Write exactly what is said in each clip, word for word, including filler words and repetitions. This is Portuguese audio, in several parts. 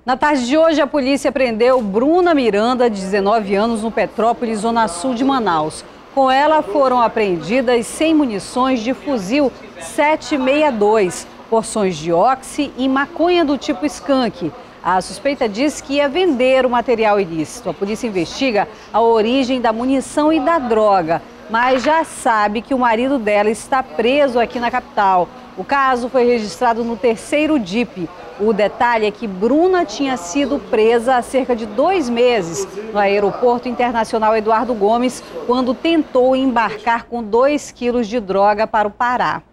Na tarde de hoje, a polícia prendeu Bruna Miranda, de dezenove anos, no Petrópolis, zona sul de Manaus. Com ela foram apreendidas cem munições de fuzil sete sessenta e dois, porções de oxi e maconha do tipo skunk. A suspeita diz que ia vender o material ilícito. A polícia investiga a origem da munição e da droga, mas já sabe que o marido dela está preso aqui na capital. O caso foi registrado no terceiro D I P. O detalhe é que Bruna tinha sido presa há cerca de dois meses no Aeroporto Internacional Eduardo Gomes, quando tentou embarcar com dois quilos de droga para o Pará.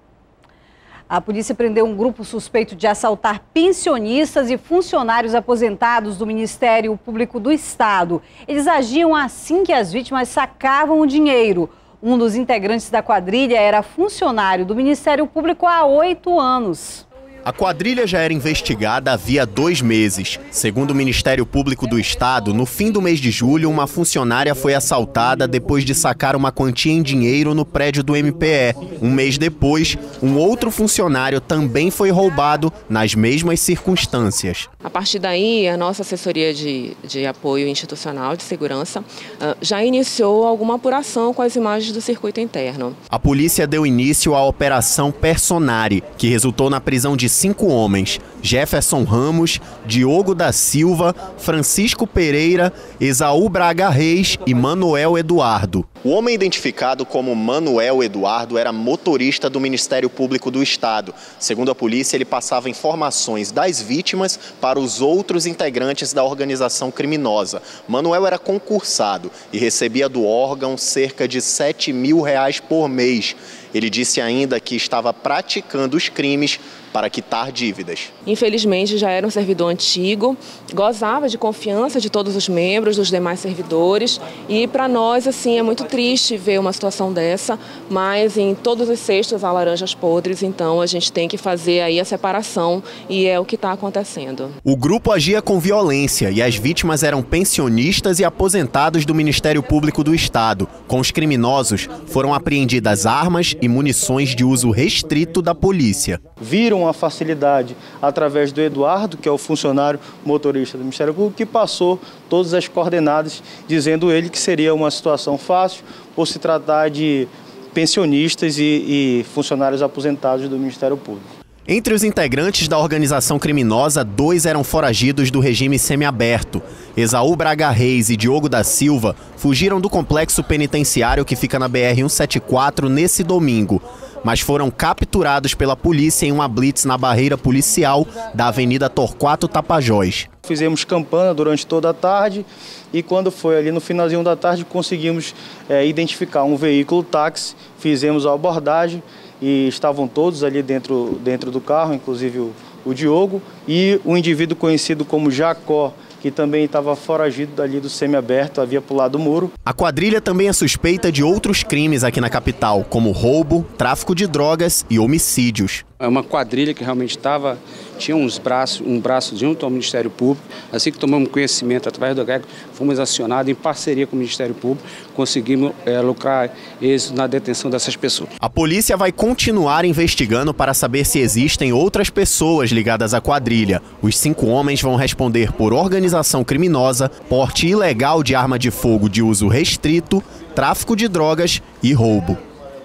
A polícia prendeu um grupo suspeito de assaltar pensionistas e funcionários aposentados do Ministério Público do Estado. Eles agiam assim que as vítimas sacavam o dinheiro. Um dos integrantes da quadrilha era funcionário do Ministério Público há oito anos. A quadrilha já era investigada havia dois meses. Segundo o Ministério Público do Estado, no fim do mês de julho, uma funcionária foi assaltada depois de sacar uma quantia em dinheiro no prédio do M P E. Um mês depois, um outro funcionário também foi roubado nas mesmas circunstâncias. A partir daí, a nossa assessoria de, de apoio institucional de segurança uh, já iniciou alguma apuração com as imagens do circuito interno. A polícia deu início à Operação Personari, que resultou na prisão de cinco homens: Jefferson Ramos, Diogo da Silva, Francisco Pereira, Esaú Braga Reis e Manuel Eduardo. O homem identificado como Manuel Eduardo era motorista do Ministério Público do Estado. Segundo a polícia, ele passava informações das vítimas para os outros integrantes da organização criminosa. Manuel era concursado e recebia do órgão cerca de sete mil reais por mês. Ele disse ainda que estava praticando os crimes para quitar dívidas. Infelizmente, já era um servidor antigo, gozava de confiança de todos os membros, dos demais servidores, e para nós, assim, é muito triste ver uma situação dessa, mas em todos os cestos há laranjas podres, então a gente tem que fazer aí a separação e é o que está acontecendo. O grupo agia com violência e as vítimas eram pensionistas e aposentados do Ministério Público do Estado. Com os criminosos, foram apreendidas armas e munições de uso restrito da polícia. Viram a facilidade através do Eduardo, que é o funcionário motorista do Ministério Público, que passou todas as coordenadas, dizendo ele que seria uma situação fácil por se tratar de pensionistas e, e funcionários aposentados do Ministério Público. Entre os integrantes da organização criminosa, dois eram foragidos do regime semiaberto. Esaú Braga Reis e Diogo da Silva fugiram do complexo penitenciário que fica na B R cento e setenta e quatro nesse domingo, mas foram capturados pela polícia em uma blitz na barreira policial da Avenida Torquato Tapajós. Fizemos campana durante toda a tarde e quando foi ali no finalzinho da tarde conseguimos é, identificar um veículo táxi, fizemos a abordagem e estavam todos ali dentro, dentro do carro, inclusive o, o Diogo e o indivíduo conhecido como Jacó, que também estava foragido dali do semiaberto, havia pulado o muro. A quadrilha também é suspeita de outros crimes aqui na capital, como roubo, tráfico de drogas e homicídios. É uma quadrilha que realmente estava, tinha uns braços, um braço junto ao Ministério Público. Assim que tomamos conhecimento através do GRECO, fomos acionados em parceria com o Ministério Público, conseguimos é, lucrar êxito na detenção dessas pessoas. A polícia vai continuar investigando para saber se existem outras pessoas ligadas à quadrilha. Os cinco homens vão responder por organização criminosa, porte ilegal de arma de fogo de uso restrito, tráfico de drogas e roubo.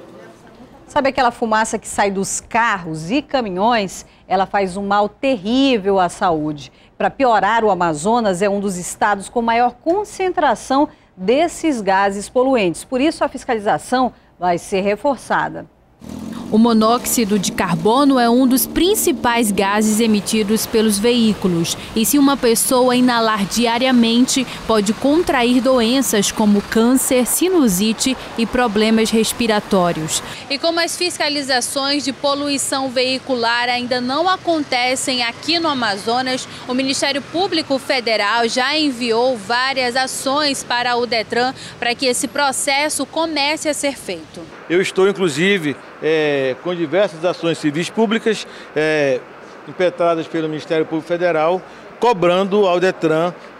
Sabe aquela fumaça que sai dos carros e caminhões? Ela faz um mal terrível à saúde. Para piorar, o Amazonas é um dos estados com maior concentração desses gases poluentes. Por isso, a fiscalização vai ser reforçada. O monóxido de carbono é um dos principais gases emitidos pelos veículos. E se uma pessoa inalar diariamente, pode contrair doenças como câncer, sinusite e problemas respiratórios. E como as fiscalizações de poluição veicular ainda não acontecem aqui no Amazonas, o Ministério Público Federal já enviou várias ações para o Detran para que esse processo comece a ser feito. Eu estou, inclusive, é, com diversas ações civis públicas é, impetradas pelo Ministério Público Federal, cobrando ao Detran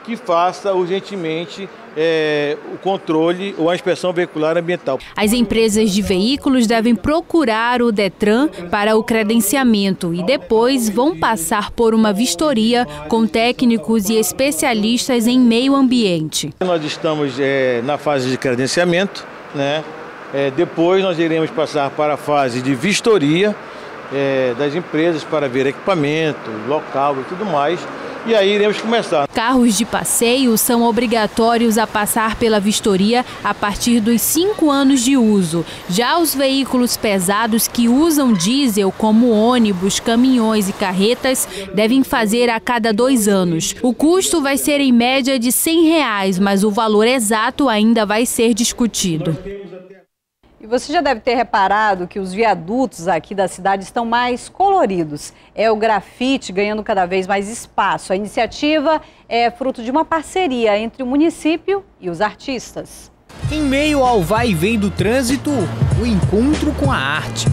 que faça urgentemente é, o controle ou a inspeção veicular ambiental. As empresas de veículos devem procurar o Detran para o credenciamento e depois vão passar por uma vistoria com técnicos e especialistas em meio ambiente. Nós estamos é, na fase de credenciamento, né? É, depois nós iremos passar para a fase de vistoria é, das empresas para ver equipamento, local e tudo mais. E aí iremos começar. Carros de passeio são obrigatórios a passar pela vistoria a partir dos cinco anos de uso. Já os veículos pesados que usam diesel, como ônibus, caminhões e carretas, devem fazer a cada dois anos. O custo vai ser em média de cem reais, mas o valor exato ainda vai ser discutido. E você já deve ter reparado que os viadutos aqui da cidade estão mais coloridos. É o grafite ganhando cada vez mais espaço. A iniciativa é fruto de uma parceria entre o município e os artistas. Em meio ao vai e vem do trânsito, o encontro com a arte.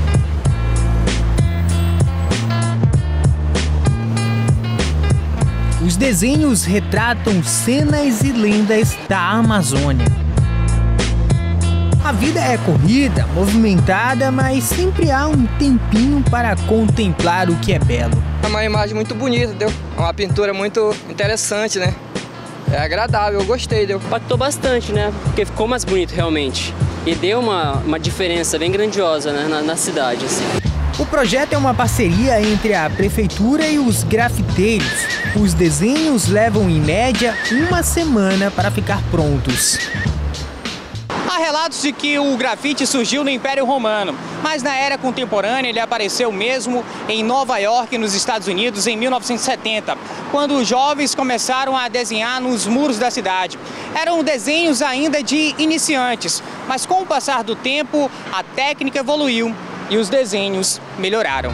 Os desenhos retratam cenas e lendas da Amazônia. A vida é corrida, movimentada, mas sempre há um tempinho para contemplar o que é belo. É uma imagem muito bonita, deu? É uma pintura muito interessante, né? É agradável, eu gostei, deu? Impactou bastante, né? Porque ficou mais bonito realmente. E deu uma, uma diferença bem grandiosa, né? na, na cidade, assim. O projeto é uma parceria entre a prefeitura e os grafiteiros. Os desenhos levam, em média, uma semana para ficar prontos. Há relatos de que o grafite surgiu no Império Romano, mas na era contemporânea ele apareceu mesmo em Nova York, nos Estados Unidos, em mil novecentos e setenta, quando os jovens começaram a desenhar nos muros da cidade. Eram desenhos ainda de iniciantes, mas com o passar do tempo, a técnica evoluiu e os desenhos melhoraram.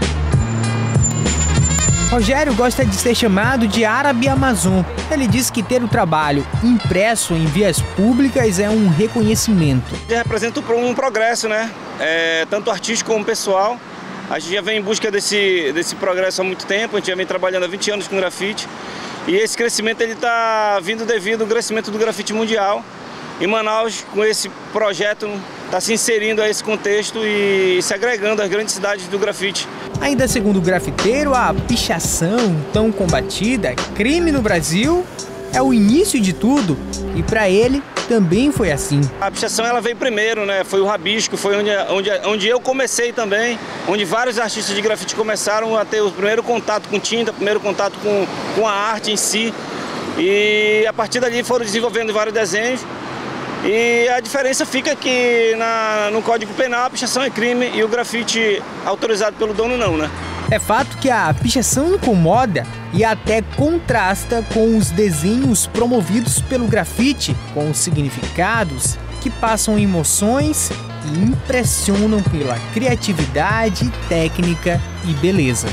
Rogério gosta de ser chamado de árabe amazon. Ele diz que ter o trabalho impresso em vias públicas é um reconhecimento. Representa um progresso, né? É, tanto artístico como pessoal. A gente já vem em busca desse, desse progresso há muito tempo, a gente já vem trabalhando há vinte anos com grafite. E esse crescimento está vindo devido ao crescimento do grafite mundial. E Manaus, com esse projeto, está se inserindo a esse contexto e se agregando às grandes cidades do grafite. Ainda segundo o grafiteiro, a pichação tão combatida, crime no Brasil, é o início de tudo. E para ele também foi assim. A pichação ela veio primeiro, né? Foi o rabisco, foi onde, onde, onde eu comecei também, onde vários artistas de grafite começaram a ter o primeiro contato com tinta, o primeiro contato com, com a arte em si. E a partir dali foram desenvolvendo vários desenhos. E a diferença fica que na, no Código Penal a pichação é crime e o grafite autorizado pelo dono não, né? É fato que a pichação incomoda e até contrasta com os desenhos promovidos pelo grafite, com significados que passam emoções e impressionam pela criatividade, técnica e beleza.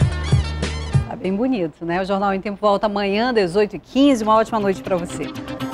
Bem bonito, né? O Jornal em Tempo volta amanhã, dezoito e quinze. Uma ótima noite para você.